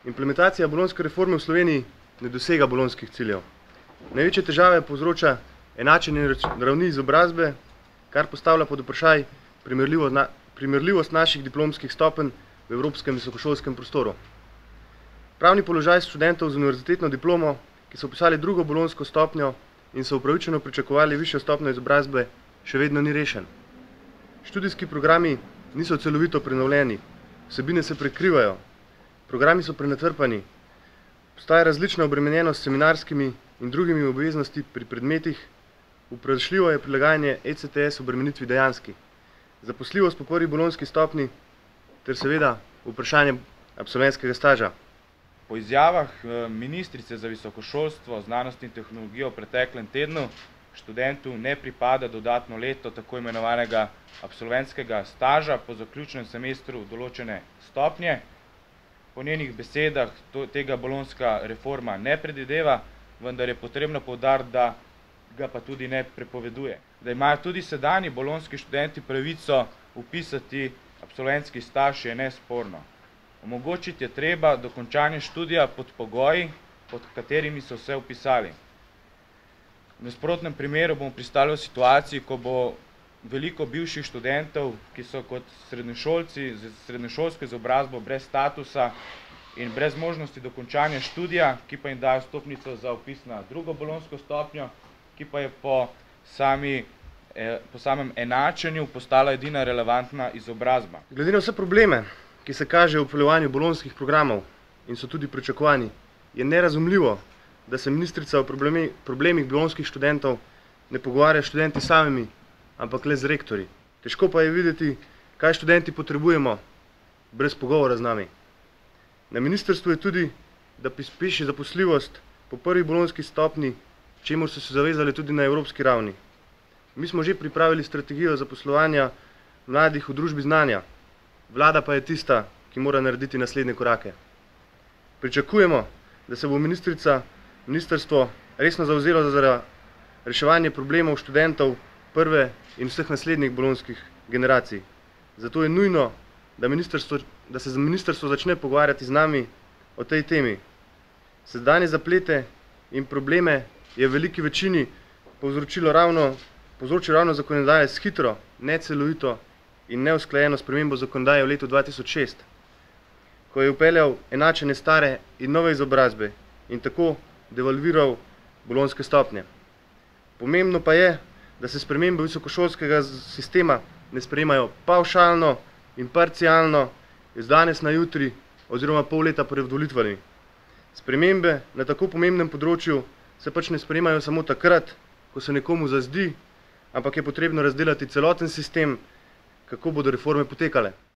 Implementacija bolonjske reforme v Sloveniji ne dosega bolonjskih ciljev. Največje težave povzroča enačenje ravni izobrazbe, kar postavlja pod vprašaj primerljivost naših diplomskih stopenj v evropskem visokošolskem prostoru. Pravni položaj študentov z univerzitetno diplomo, ki so vpisali drugo bolonjsko stopnjo in so upravičeno pričakovali višjo stopnjo izobrazbe, še vedno ni rešen. Študijski programi niso celovito prenovljeni, vsebine se prekrivajo, programi so prenatrpani, obstaja različna obremenjenost s seminarskimi in drugimi obveznosti pri predmetih, vprašljivo je prilagajanje ECTS obremenitvi dejanski, zaposljivost po prvi bolonjski stopnji ter seveda vprašanje absolventskega staža. Po izjavah ministrice za visokošolstvo, znanost in tehnologijo v preteklem tednu študentu ne pripada dodatno leto tako imenovanega absolventskega staža po zaključnem semestru določene stopnje. Po njenih besedah tega bolonjska reforma ne predvideva, vendar je potrebno poudariti, da ga pa tudi ne prepoveduje. Da imajo tudi sedanji bolonjski študenti pravico vpisati absolventski staž, je nesporno. Omogočiti je treba dokončanje študija pod pogoji, pod katerimi so se vpisali. V nasprotnem primeru bomo pristali v situaciji, ko bo veliko bivših študentov, ki so kot srednješolci z srednješolsko izobrazbo brez statusa in brez možnosti dokončanja študija, ki pa jim dajo vstopnico za vpis na drugo bolonjsko stopnjo, ki pa je po samem enačenju postala edina relevantna izobrazba. Glede na vse probleme, ki se kažejo v vpeljevanju bolonjskih programov in so tudi pričakovani, je nerazumljivo, da se ministrica o problemih bolonjskih študentov ne pogovarja s študenti samimi, ampak le z rektorji. Težko pa je videti, kaj študenti potrebujemo, brez pogovora z nami. Na ministrstvu je tudi, da prispeši zaposljivost po prvi bolonjski stopnji, čemur so se zavezali tudi na evropski ravni. Mi smo že pripravili strategijo zaposlovanja mladih v družbi znanja. Vlada pa je tista, ki mora narediti naslednje korake. Pričakujemo, da se bo ministrstvo resno zavzelo za reševanje problemov študentov prve in vseh naslednjih bolonjskih generacij. Zato je nujno, da se ministrstvo začne pogovarjati z nami o tej temi. Sedanje zaplete in probleme je v veliki večini povzročilo ravno zakonodaje s hitro, necelovito in neusklajeno spremembo zakonodaje v letu 2006, ko je vpeljal enačenje stare in nove izobrazbe in tako devalviral bolonjske stopnje. Pomembno pa je, da se spremembe visokošolskega sistema ne sprejemajo pavšalno in parcialno iz danes na jutri oziroma pol leta pred volitvami. Spremembe na tako pomembnem področju se pač ne sprejemajo samo takrat, ko se nekomu zazdi, ampak je potrebno razdelati celoten sistem, kako bodo reforme potekale.